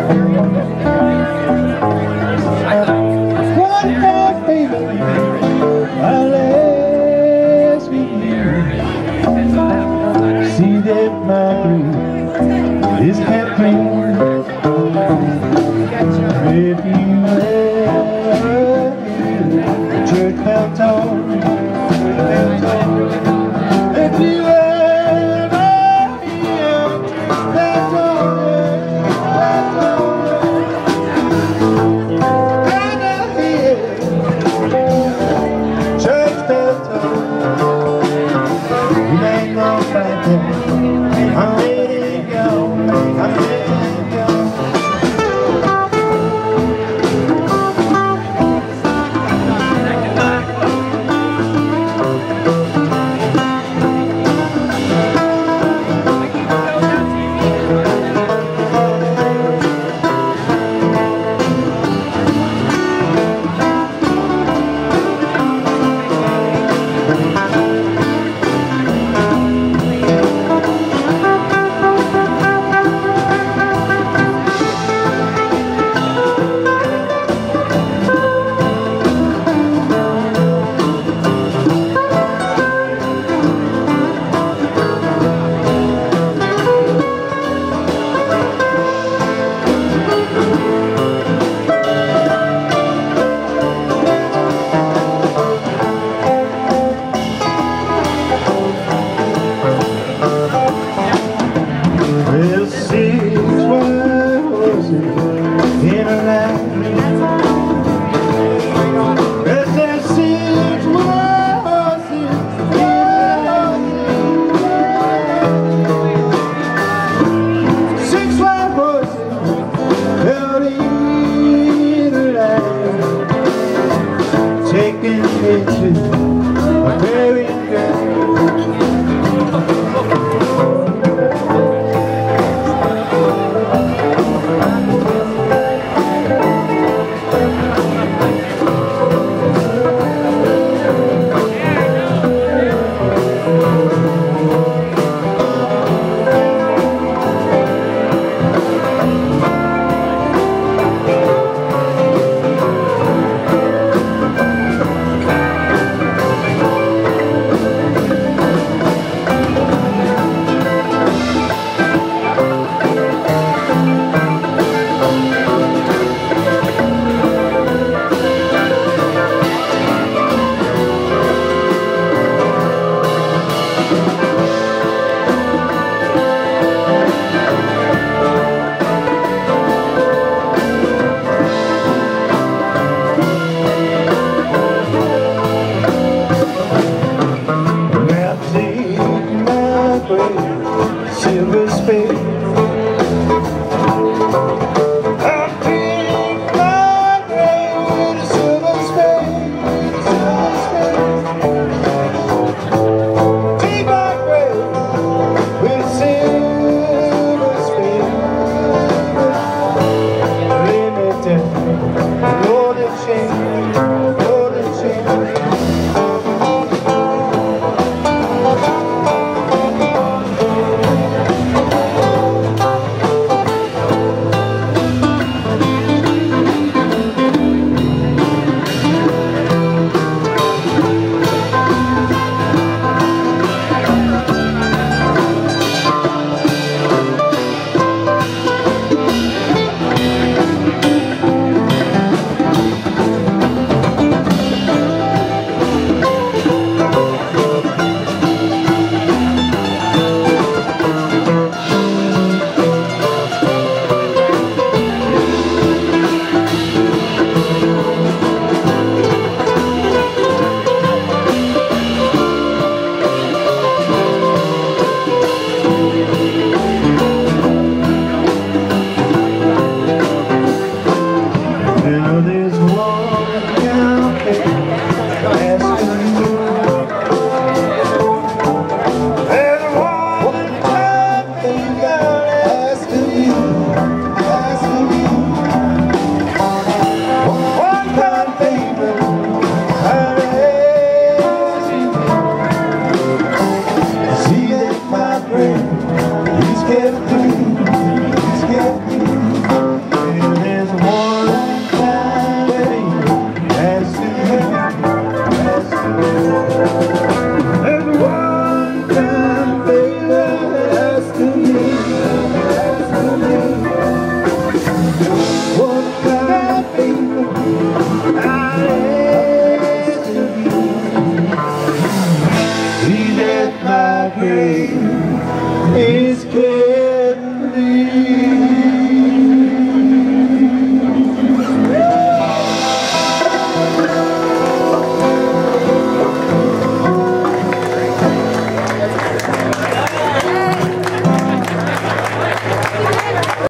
One more favor I'll ask of you. See that my grief is happy. If you ever hear the church bell toll, if you ever hear the church bell toll, and I hear church bell toll, you ain't gonna find them. I'm ready to go. I'm ready to go. Well, 6 white horses in a line. There's that 6 white horses in a line. 6 white horses held in a line, taking me to a burial ground. Silver spade, I pick my grave with a silver spade, dig my grave with a silver spade, lay me down, Lord and chain, Lord and chain. Now there's one out there asking you, there's one out there asking you, one kind favor I'll ask you. See that my friend, he's getting